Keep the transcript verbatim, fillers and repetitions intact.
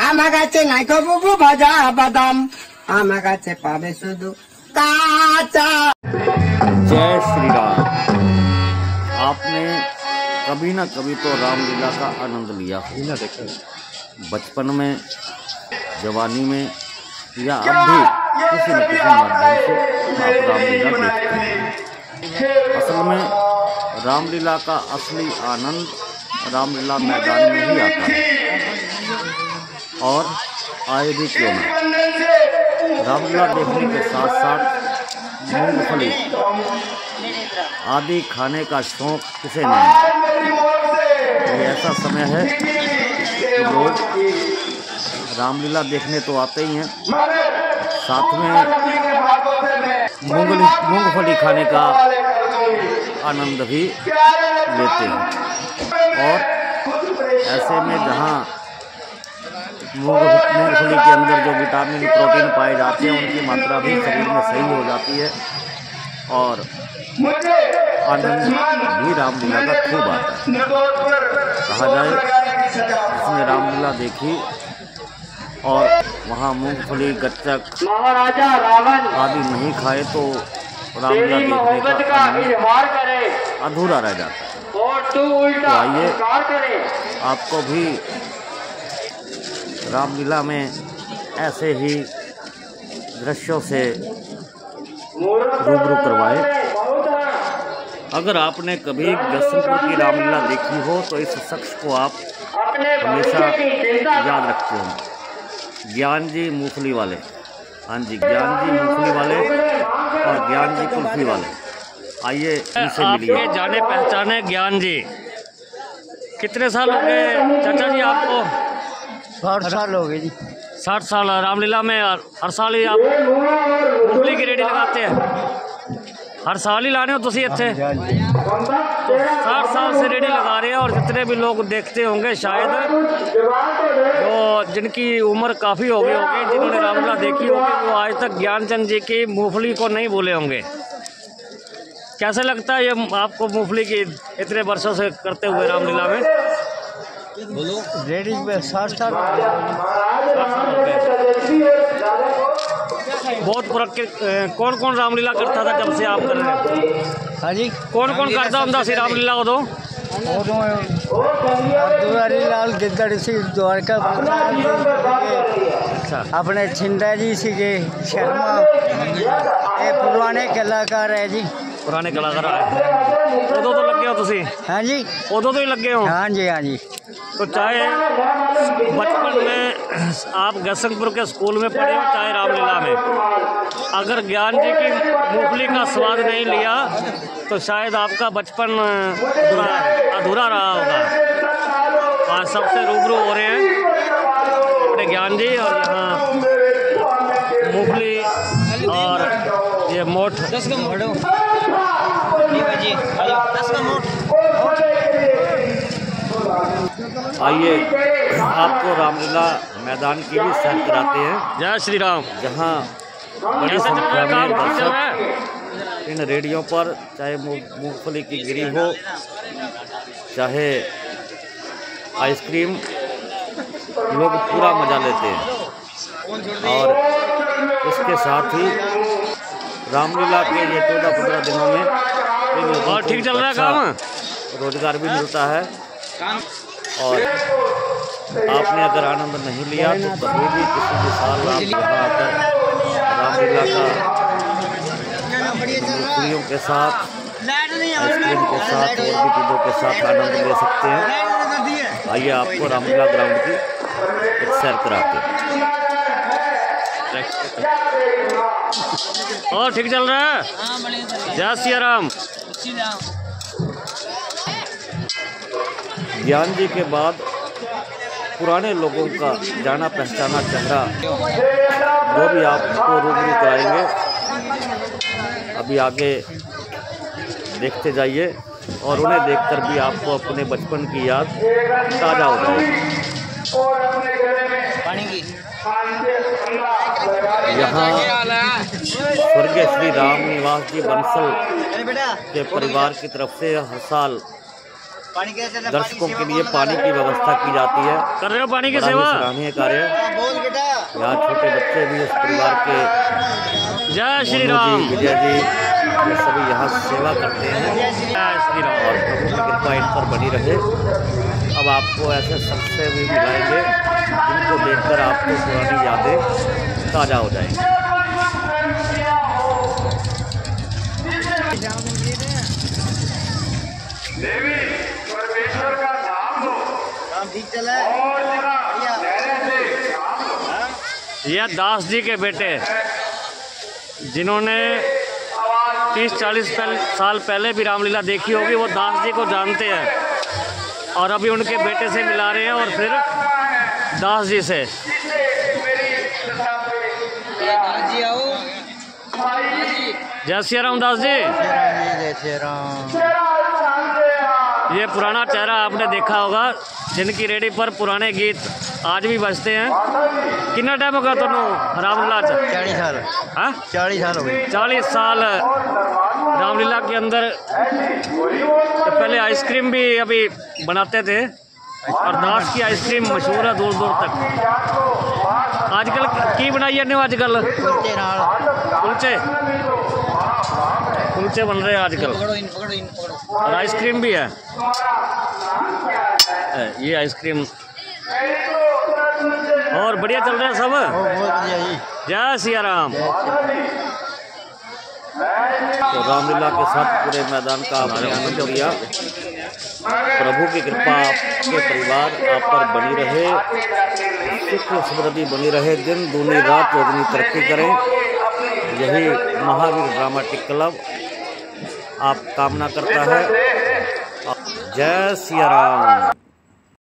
আমার কাছে নাই গো বুবু ভাজা বাদাম, আমার কাছে পাবে শুধু কাঁচা। जय श्री राम। आपने कभी ना कभी तो रामलीला का आनंद लिया होगा, बचपन में, जवानी में, या अब भी किसी न किसी माध्यम से आप रामलीला देखते हैं। असल में रामलीला का असली आनंद रामलीला मैदान में ही आता है, और आए भी क्यों ना। रामलीला देखने के साथ साथ मूंगफली आदि खाने का शौक किसे नहीं। ये ऐसा समय है कि लोग रामलीला देखने तो आते ही हैं, साथ में मूंगफली मूंगफली खाने का आनंद भी लेते हैं। और ऐसे में जहाँ मूंगफली के अंदर जो विटामिन प्रोटीन पाए जाते हैं उनकी मात्रा भी शरीर में सही हो जाती है, और आनंद भी रामलीला का खूब आता है। कहा जाए जिसने रामलीला देखी और वहाँ मूंगफली गच्चक आदि नहीं खाए तो रामलीला देखने का आनंद अधूरा रह जाता है। तो आइए आपको भी रामलीला में ऐसे ही दृश्यों से रूबरू करवाए। अगर आपने कभी जसनपुर की रामलीला देखी हो तो इस शख्स को आप हमेशा याद रखते हो, ज्ञान जी मूंगफली वाले। हाँ जी, ज्ञान जी मूंगफली वाले और ज्ञान जी कुल्फी वाले। आइए इनसे मिलिए। आपके जाने पहचाने ज्ञान जी, कितने साल हो गए चाचा जी आपको? साठ साल हो गए जी। साठ साल। रामलीला में हर साल ही आप मूंगफली की रेडी लगाते हैं? हर साल ही लाने हो तुसी इत्थे? तो साठ साल से रेडी लगा रहे हैं, और जितने भी लोग देखते होंगे शायद जो जिनकी उम्र काफ़ी हो गई होगी, जिन्होंने रामलीला देखी होगी, वो आज तक ज्ञानचंद जी की मूंगफली को नहीं भूले होंगे। कैसे लगता है ये आपको मूंगफली की इतने वर्षों से करते हुए रामलीला में? रेडी में साठ साल बहुत फर्क। कौन कौन रामलीला करता था जब से आप कर रहे हैं? हाँ जी, कौन कौन करता ਹੁੰਦਾ ਸੀ रामलीला उदों? उदों दुआरी लाल गिद्दड़ सी, द्वारका अच्छा, अपने छिंदा जी सीगे, शर्मा, ये पुराने कलाकार है जी। पुराने कलाकार आए उदों तो लगे हो तुसी? हाँ जी, उदों तो ही लगे हो? हाँ जी, हाँ जी। तो चाहे बचपन में आप गसनपुर के स्कूल में पढ़े हो, चाहे रामलीला में, अगर ज्ञान जी की मूंगफली का स्वाद नहीं लिया तो शायद आपका बचपन अधूरा रहा होगा। आज सबसे रूबरू हो रहे हैं अपने ज्ञान जी, और यहाँ मूंगफली और ये मोठ दस का मोठ जी, दस का मोठ। आइए आपको रामलीला मैदान की भी सैर कराते हैं। जय श्री राम। जहाँ बड़ी संख्या में दर्शक इन रेडियो पर, चाहे मूंगफली की गिरी हो, चाहे आइसक्रीम, लोग पूरा मज़ा लेते हैं। और इसके साथ ही रामलीला के ये चौदह पंद्रह दिनों में इन लोगों को ठीक चल रहा है काम, रोजगार भी मिलता है। और आपने अगर आनंद नहीं लिया तो कभी भी किसी भी साल आप यहाँ आकर रामलीला का मूंगफलियों के साथ, आइसक्रीम के साथ और भी चीज़ों के साथ आनंद ले सकते हैं। आइए आपको रामलीला ग्राउंड की एक सैर कराते हैं। और ठीक चल रहा है? जय सिया राम। ज्ञान जी के बाद पुराने लोगों का जाना पहचाना चेहरा वो भी आपको रूबरू कराएंगे। अभी आगे देखते जाइए और उन्हें देखकर भी आपको अपने बचपन की याद ताज़ा हो जाएगी। यहाँ स्वर्गीय श्री राम निवास जी बंसल के परिवार की तरफ से हर साल दर्शकों के लिए पानी की व्यवस्था की जाती है। कर रहे हो पानी की बड़ा ही सेवा? सराहनीय कार्य। यहाँ छोटे बच्चे भी उस परिवार के जय श्री मोनू राम। जी, विजय जी, ये सभी यहाँ सेवा करते हैं जय श्री राम। और प्रभु की कृपा इन पर बनी रहे। अब आपको ऐसे शख्स से भी मिलाएंगे जिनको देखकर आपको पुरानी यादें ताज़ा हो जाएंगी। देवी परमेश्वर का नाम लो और जरा धैर्य से काम लो। यह दास जी के बेटे जिन्होंने तीस चालीस साल पहले भी रामलीला देखी होगी, वो दास जी को जानते हैं और अभी उनके बेटे से मिला रहे हैं और फिर दास जी से। जय श्री राम दास जी। ये पुराना चेहरा आपने देखा होगा जिनकी रेडी पर पुराने गीत आज भी बजते हैं। कितना टाइम होगा तुम्हें रामलीला? चालीस साल हाँ चालीस साल हो गए। चालीस साल रामलीला के अंदर। तो पहले आइसक्रीम भी अभी बनाते थे और दास की आइसक्रीम मशहूर है दूर दूर तक। आजकल की बनाई है आजकल? कुलचे नाल कुलचे कुलचे बन रहे हैं आजकल और आइसक्रीम भी है। ये आइसक्रीम और बढ़िया चल रहा है सब। जय सिया राम। तो रामलीला के साथ पूरे मैदान का आपने आनंद लिया। प्रभु की कृपा आपके परिवार आप पर बनी रहे, सुख समृद्धि बनी रहे, दिन दूनी रात चौगुनी तरक्की करें। यही महावीर ड्रामेटिक क्लब आप कामना करता है। जय सिया राम।